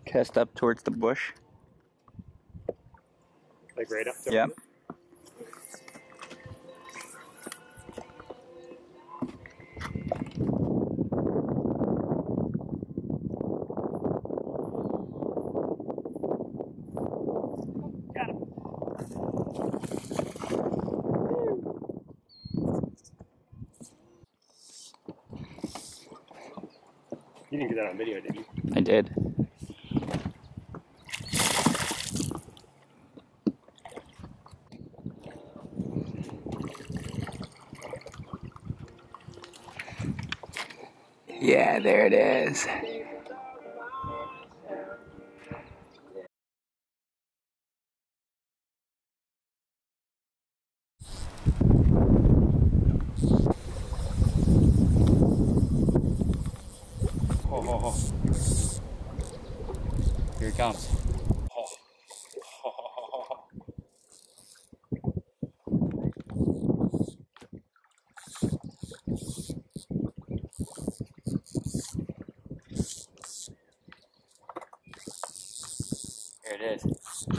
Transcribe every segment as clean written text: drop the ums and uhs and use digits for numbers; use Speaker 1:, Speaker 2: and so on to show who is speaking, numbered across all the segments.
Speaker 1: Cast up towards the bush.
Speaker 2: Like right up there?
Speaker 1: Yep.
Speaker 2: Got him. You didn't get that on video, did you?
Speaker 1: I did. Yeah, there it is.
Speaker 3: Oh. Here he comes. Oh. There it is.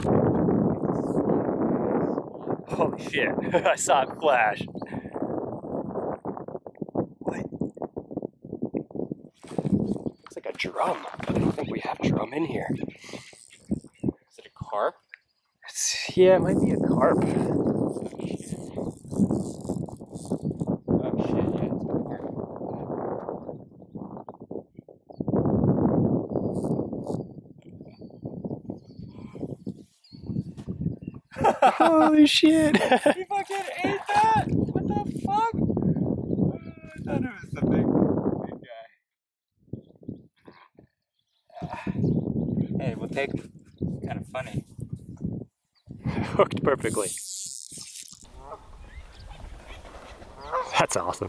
Speaker 2: Holy shit. I saw it flash. What? It's like a drum. I don't think we have drum in here.
Speaker 3: Is it a carp?
Speaker 2: Yeah, it might be a carp.
Speaker 3: Oh shit, yeah, it's a carp.
Speaker 2: Holy shit.
Speaker 3: He fucking ate that! What the fuck? I thought it was the big guy. Hey, we'll take him. Kind of funny.
Speaker 2: Hooked perfectly. That's awesome.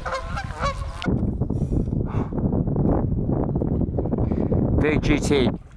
Speaker 1: Big GT.